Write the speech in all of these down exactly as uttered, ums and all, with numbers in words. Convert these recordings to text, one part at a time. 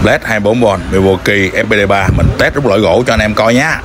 led hai mươi bốn volt Milwaukee ép pê đê ba mình test rút lõi gỗ cho anh em coi nhé.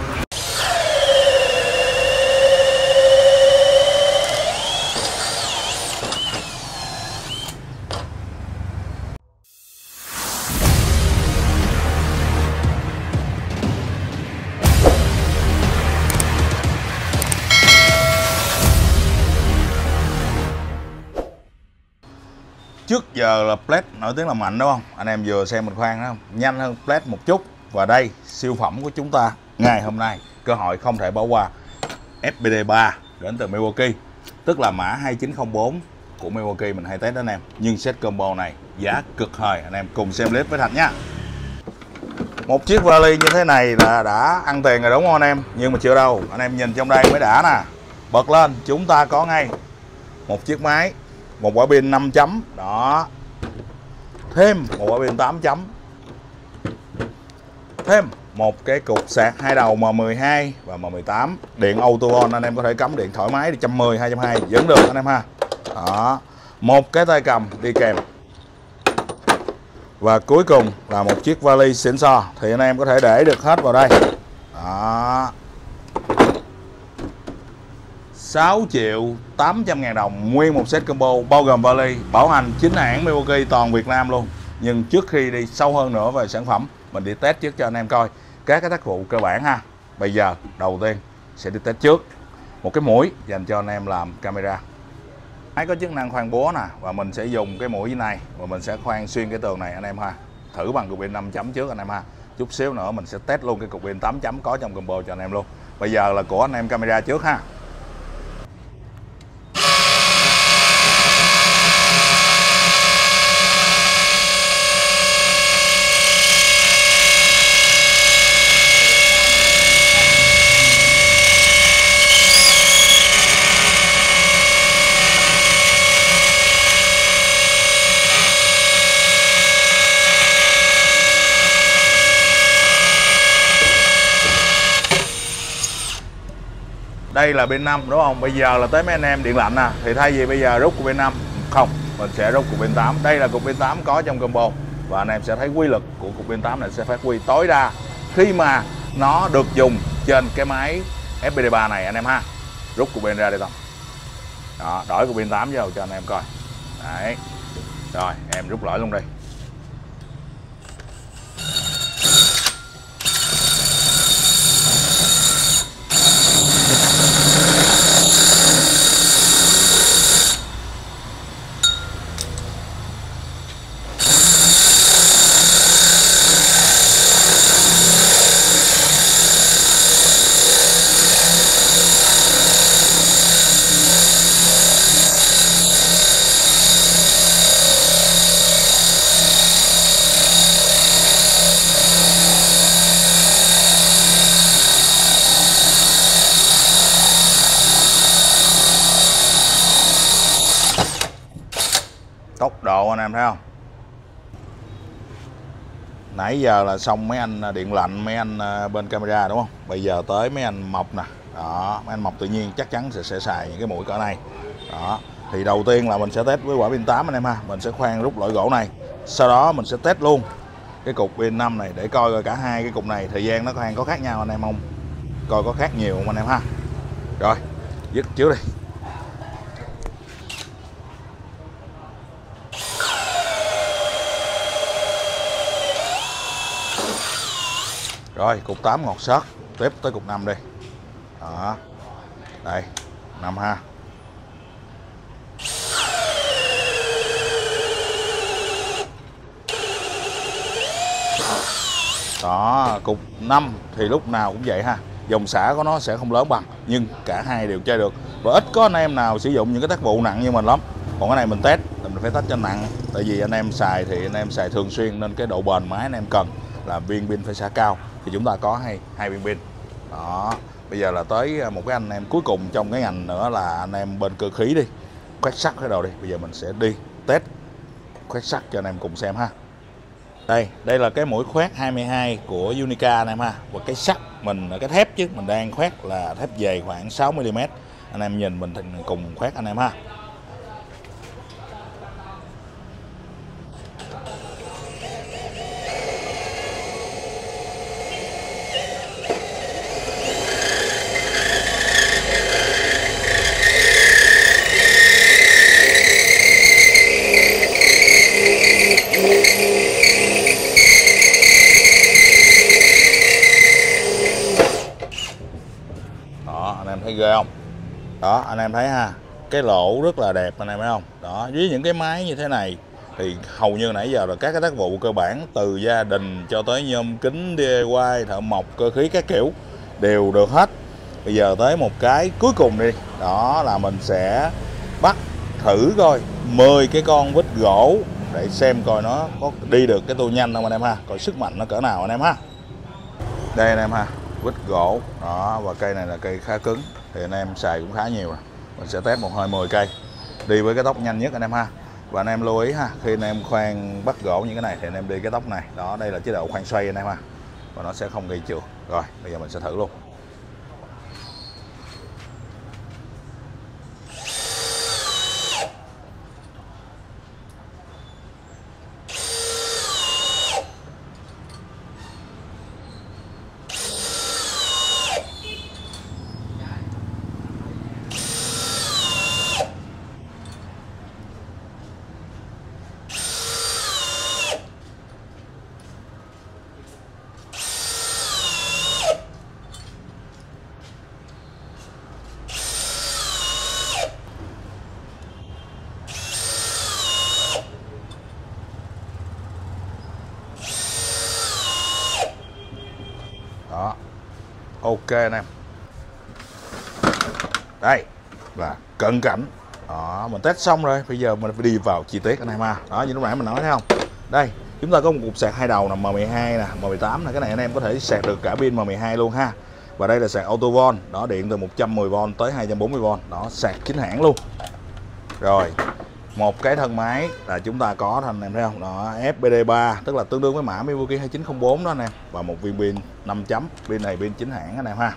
Trước giờ là plet nổi tiếng là mạnh đúng không? Anh em vừa xem mình khoan đó không? Nhanh hơn plet một chút. Và đây siêu phẩm của chúng ta ngày hôm nay, cơ hội không thể bỏ qua, ép pê đê ba đến từ Milwaukee, tức là mã hai chín không bốn của Milwaukee mình hay test đó anh em. Nhưng set combo này giá cực hời, anh em cùng xem clip với Thành nha. Một chiếc vali như thế này là đã ăn tiền rồi đúng không anh em? Nhưng mà chưa đâu, anh em nhìn trong đây mới đã nè. Bật lên chúng ta có ngay một chiếc máy, một quả pin năm chấm đó, thêm một quả pin tám chấm, thêm một cái cục sạc hai đầu M mười hai và M mười tám, điện auto on, anh em có thể cắm điện thoải mái đi một trăm mười, hai trăm hai mươi vẫn được anh em ha. Đó, một cái tay cầm đi kèm, và cuối cùng là một chiếc vali xịn sò thì anh em có thể để được hết vào đây. Đó, sáu triệu tám trăm ngàn đồng nguyên một set combo bao gồm vali, bảo hành chính hãng Milwaukee toàn Việt Nam luôn. Nhưng trước khi đi sâu hơn nữa về sản phẩm, mình đi test trước cho anh em coi các cái tác vụ cơ bản ha. Bây giờ đầu tiên sẽ đi test trước một cái mũi dành cho anh em làm camera. Máy có chức năng khoan búa nè, và mình sẽ dùng cái mũi như này và mình sẽ khoan xuyên cái tường này anh em ha. Thử bằng cục pin năm chấm trước anh em ha. Chút xíu nữa mình sẽ test luôn cái cục pin tám chấm có trong combo cho anh em luôn. Bây giờ là của anh em camera trước ha. Đây là pin năm đúng không? Bây giờ là tới mấy anh em điện lạnh nè, thì thay vì bây giờ rút cục pin năm không, mình sẽ rút cục pin tám. Đây là cục pin tám có trong combo, và anh em sẽ thấy quy lực của cục pin tám này sẽ phát huy tối đa khi mà nó được dùng trên cái máy ép pê đê ba này anh em ha. Rút cục pin ra đây Tông. Đó, đổi cục pin tám vô cho anh em coi. Đấy. Rồi, em rút lõi luôn đi. Tốc độ anh em thấy không? Nãy giờ là xong mấy anh điện lạnh, mấy anh bên camera đúng không? Bây giờ tới mấy anh mộc nè. Đó, mấy anh mộc tự nhiên chắc chắn sẽ, sẽ xài những cái mũi cỡ này. Đó, thì đầu tiên là mình sẽ test với quả pin tám anh em ha. Mình sẽ khoan rút lõi gỗ này. Sau đó mình sẽ test luôn cái cục pin năm này để coi coi cả hai cái cục này thời gian nó khoan có khác nhau anh em không? Coi có khác nhiều không anh em ha. Rồi, dứt trước đi. Rồi, cục tám ngọt xớt, tiếp tới cục năm đi. Đó. Đây, năm ha. Đó, cục năm thì lúc nào cũng vậy ha. Dòng xả của nó sẽ không lớn bằng, nhưng cả hai đều chơi được. Và ít có anh em nào sử dụng những cái tác vụ nặng như mình lắm. Còn cái này mình test, mình phải test cho nặng. Tại vì anh em xài thì anh em xài thường xuyên nên cái độ bền máy anh em cần là viên pin phải xả cao. Thì chúng ta có hai hai viên pin. Đó, bây giờ là tới một cái anh em cuối cùng trong cái ngành nữa là anh em bên cơ khí đi, khoét sắt cái đầu đi. Bây giờ mình sẽ đi test khoét sắt cho anh em cùng xem ha. Đây, đây là cái mũi khoét hai mươi hai của Unica anh em ha. Và cái sắt mình, cái thép chứ, mình đang khoét là thép dày khoảng sáu mi li mét. Anh em nhìn mình cùng khoét anh em ha. thấy ghê không? Đó anh em thấy ha, cái lỗ rất là đẹp anh em thấy không? Đó, với những cái máy như thế này thì hầu như nãy giờ là các cái tác vụ cơ bản từ gia đình cho tới nhôm kính, đê i i, thợ mộc, cơ khí các kiểu đều được hết. Bây giờ tới một cái cuối cùng đi, đó là mình sẽ bắt thử coi mười cái con vít gỗ để xem coi nó có đi được cái tua nhanh không anh em ha, coi sức mạnh nó cỡ nào anh em ha. Đây anh em ha, vít gỗ đó, và cây này là cây khá cứng thì anh em xài cũng khá nhiều. Mình sẽ test một hơi mười cây đi với cái tốc nhanh nhất anh em ha. Và anh em lưu ý ha, khi anh em khoan bắt gỗ như cái này thì anh em đi cái tốc này. Đó, đây là chế độ khoan xoay anh em ha, và nó sẽ không gây trượt. Rồi bây giờ mình sẽ thử luôn. Đó, ok anh em. Đây là cận cảnh. Đó, mình test xong rồi, bây giờ mình phải đi vào chi tiết anh em ha. Đó, như lúc nãy mình nói thấy không? Đây, chúng ta có một cục sạc hai đầu là M mười hai nè, M mười tám nè, cái này anh em có thể sạc được cả pin M mười hai luôn ha. Và đây là sạc AutoVolt, đó, điện từ một trăm mười vôn tới hai trăm bốn mươi vôn, đó, sạc chính hãng luôn. Rồi, một cái thân máy là chúng ta có thành em thấy không? Đó, ép pê đê ba, tức là tương đương với mã Milwaukee hai chín không bốn đó anh em, và một viên pin năm chấm, pin này pin chính hãng anh em ha.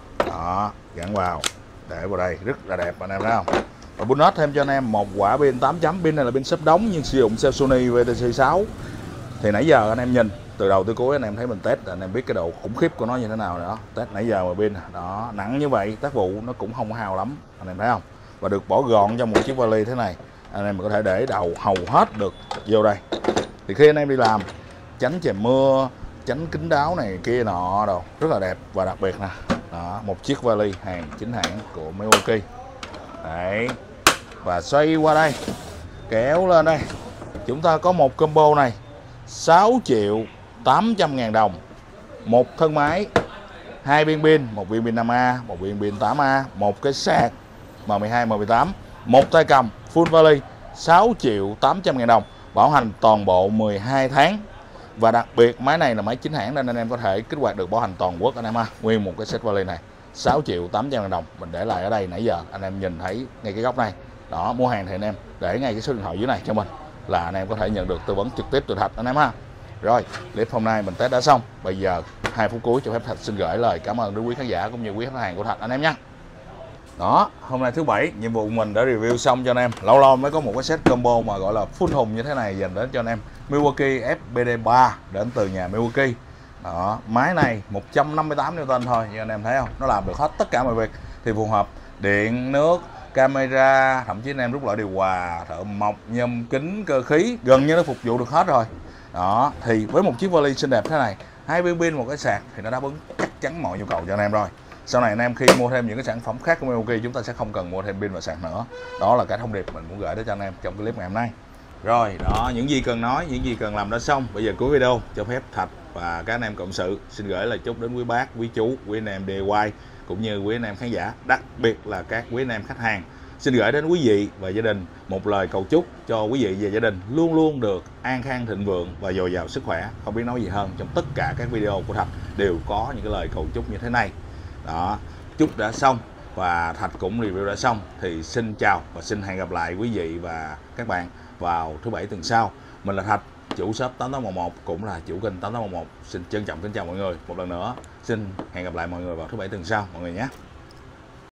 Đó, gắn vào, để vào đây rất là đẹp anh em thấy không? Và bonus thêm cho anh em một quả pin tám chấm, pin này là pin xếp đóng nhưng sử dụng cell Sony vê tê xê sáu. Thì nãy giờ anh em nhìn từ đầu tới cuối anh em thấy mình test, anh em biết cái độ khủng khiếp của nó như thế nào đó. Test nãy giờ mà pin đó nặng như vậy, tác vụ nó cũng không hao lắm anh em thấy không? Và được bỏ gọn trong một chiếc vali thế này, anh em có thể để đầu hầu hết được vô đây. Thì khi anh em đi làm tránh trời mưa, tránh kính đáo này kia nọ đồ rất là đẹp. Và đặc biệt nè, đó, một chiếc vali hàng chính hãng của Milwaukee. Đấy, và xoay qua đây, kéo lên đây, chúng ta có một combo này sáu triệu tám trăm ngàn đồng, một thân máy, hai viên pin, một viên pin năm A, một viên pin tám A, một cái sạc M mười hai, M mười tám, một tay cầm full vali, sáu triệu tám trăm ngàn đồng, bảo hành toàn bộ mười hai tháng. Và đặc biệt máy này là máy chính hãng nên anh em có thể kích hoạt được bảo hành toàn quốc anh em ha. Nguyên một cái set vali này sáu triệu tám trăm ngàn đồng, mình để lại ở đây nãy giờ anh em nhìn thấy ngay cái góc này. Đó, mua hàng thì anh em để ngay cái số điện thoại dưới này cho mình là anh em có thể nhận được tư vấn trực tiếp từ Thạch anh em ha. Rồi, clip hôm nay mình test đã xong. Bây giờ hai phút cuối cho phép Thạch xin gửi lời cảm ơn đến quý khán giả cũng như quý khách hàng của Thạch anh em nhé. Đó, hôm nay thứ bảy, nhiệm vụ mình đã review xong cho anh em. Lâu lâu mới có một cái set combo mà gọi là full hùng như thế này dành đến cho anh em. Milwaukee ép pê đê ba đến từ nhà Milwaukee. Đó, máy này một trăm năm mươi tám Newton thôi, như anh em thấy không? Nó làm được hết tất cả mọi việc thì phù hợp điện, nước, camera, thậm chí anh em rút lại điều hòa, thợ mộc, nhôm kính, cơ khí, gần như nó phục vụ được hết rồi. Đó, thì với một chiếc vali xinh đẹp thế này, hai viên pin, một cái sạc thì nó đáp ứng chắc chắn mọi nhu cầu cho anh em rồi. Sau này anh em khi mua thêm những cái sản phẩm khác của Milwaukee, chúng ta sẽ không cần mua thêm pin và sạc nữa. Đó là cái thông điệp mình muốn gửi đến cho anh em trong clip ngày hôm nay. Rồi, đó, những gì cần nói, những gì cần làm đã xong. Bây giờ cuối video cho phép Thạch và các anh em cộng sự xin gửi lời chúc đến quý bác, quý chú, quý anh em đê i cũng như quý anh em khán giả, đặc biệt là các quý anh em khách hàng. Xin gửi đến quý vị và gia đình một lời cầu chúc cho quý vị và gia đình luôn luôn được an khang thịnh vượng và dồi dào sức khỏe. Không biết nói gì hơn, trong tất cả các video của Thạch đều có những cái lời cầu chúc như thế này. Đó, chúc đã xong và Thạch cũng review đã xong thì xin chào và xin hẹn gặp lại quý vị và các bạn vào thứ bảy tuần sau. Mình là Thạch, chủ shop tám tám một một, cũng là chủ kênh tám tám một một. Xin trân trọng kính chào mọi người một lần nữa. Xin hẹn gặp lại mọi người vào thứ bảy tuần sau mọi người nhé.